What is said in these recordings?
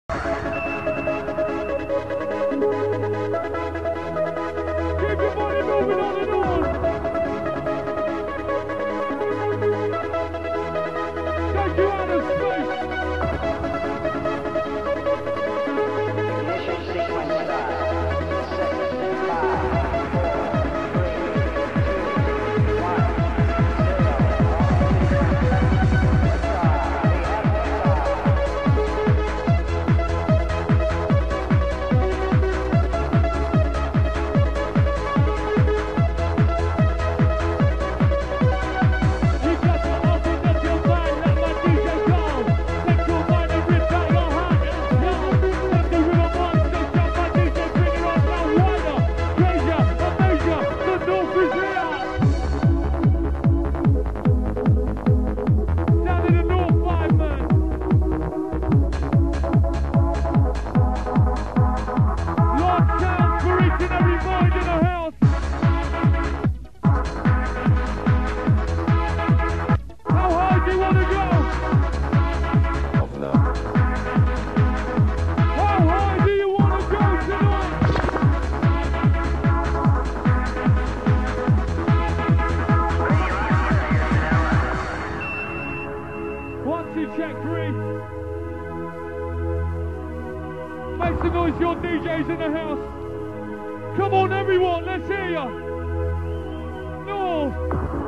Check 3. Make some noise, your DJs in the house. Come on, everyone, let's hear ya. North.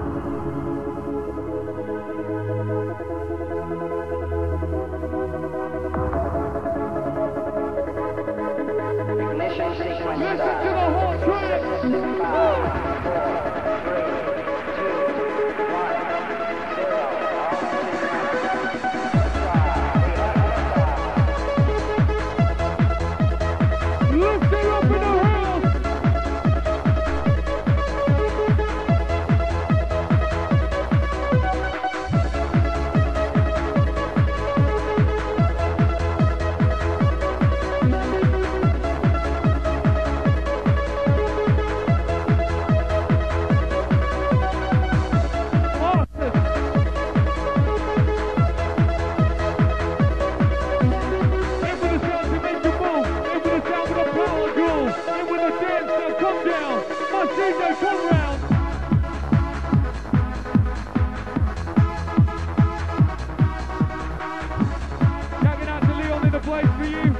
Ignition sequence. Listen to the hot track. 5, 4, 3, 2, 1, 0. Lift it up in the house! DJ, come round! Tagging out to Leon in the place for you.